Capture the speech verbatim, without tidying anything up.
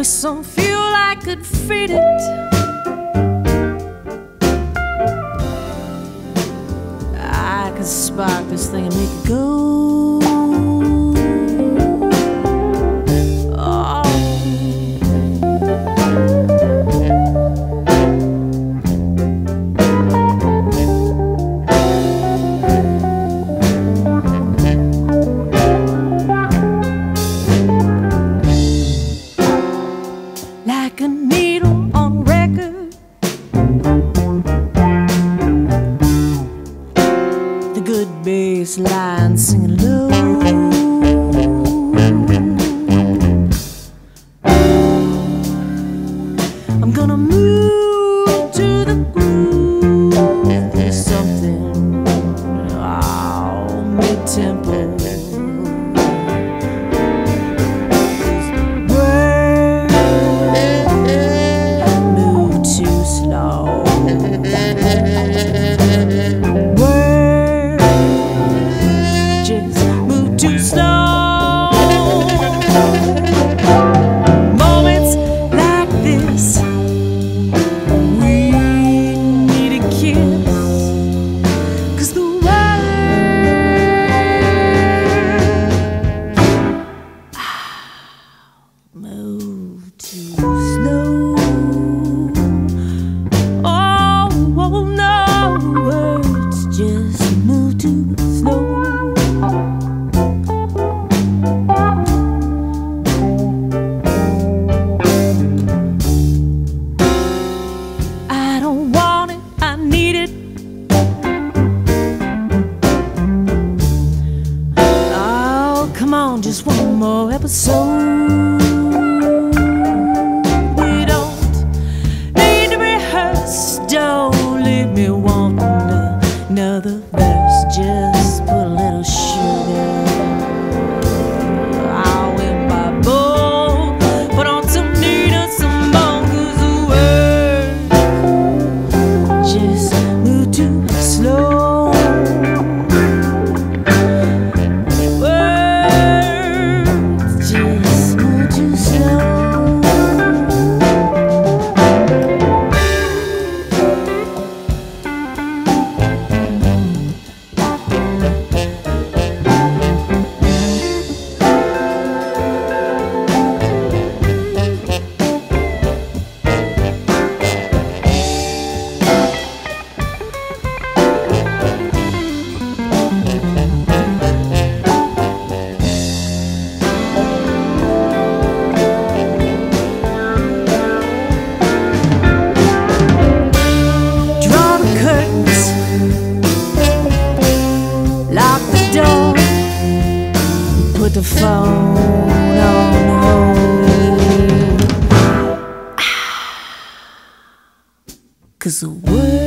with some fuel I could feed it. I could spark this thing and make it go. Like a needle on record, the good bass line singing low. I'm gonna move to the groove. There's something, oh, mid-tempo. Too slow. Moments like this, we need a kiss, 'cause the world move too slow. Oh, oh no, words just move too slow. Come on, just one more episode. We don't need to rehearse. Don't leave me wanting another verse. Just put a little sugar. I'll in my bowl. Put on some Nina Simone, 'cause the words just move too slow. Put the phone on hold, 'cause the world